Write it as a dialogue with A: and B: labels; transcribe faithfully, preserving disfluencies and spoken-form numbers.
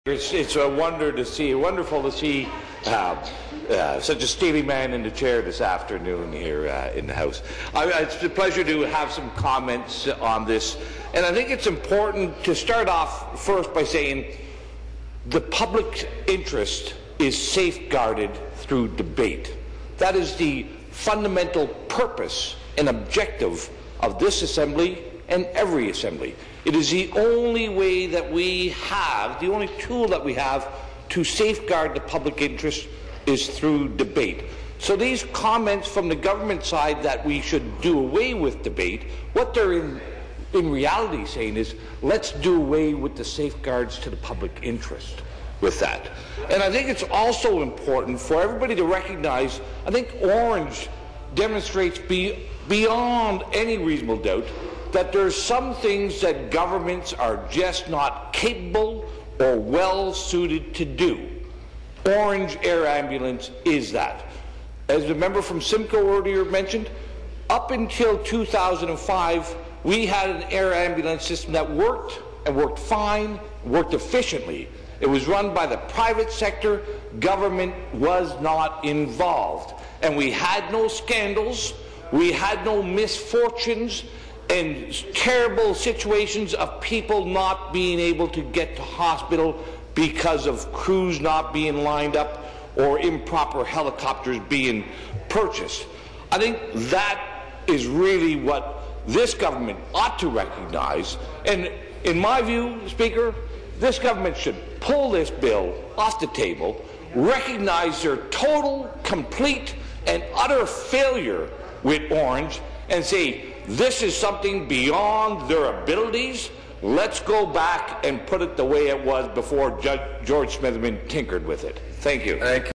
A: It's, it's a wonder to see, wonderful to see uh, uh, such a steely man in the chair this afternoon here uh, in the House. I, it's a pleasure to have some comments on this, and I think it's important to start off first by saying the public interest is safeguarded through debate. That is the fundamental purpose and objective of this Assembly and every Assembly. It is the only way that we have, the only tool that we have to safeguard the public interest is through debate. So these comments from the government side that we should do away with debate, what they're in, in reality saying is, let's do away with the safeguards to the public interest with that. And I think it's also important for everybody to recognize, I think Orange demonstrates be, beyond any reasonable doubt that there are some things that governments are just not capable or well suited to do. Orange Air Ambulance is that. As the member from Simcoe earlier mentioned, up until two thousand five, we had an air ambulance system that worked and worked fine, worked efficiently. It was run by the private sector. Government was not involved. And we had no scandals. We had no misfortunes and terrible situations of people not being able to get to hospital because of crews not being lined up or improper helicopters being purchased. I think that is really what this government ought to recognize. And in my view, Speaker, this government should pull this bill off the table, recognize their total, complete, and utter failure with Orange, and say, this is something beyond their abilities. Let's go back and put it the way it was before Judge George Smitherman tinkered with it. Thank you. Thank you.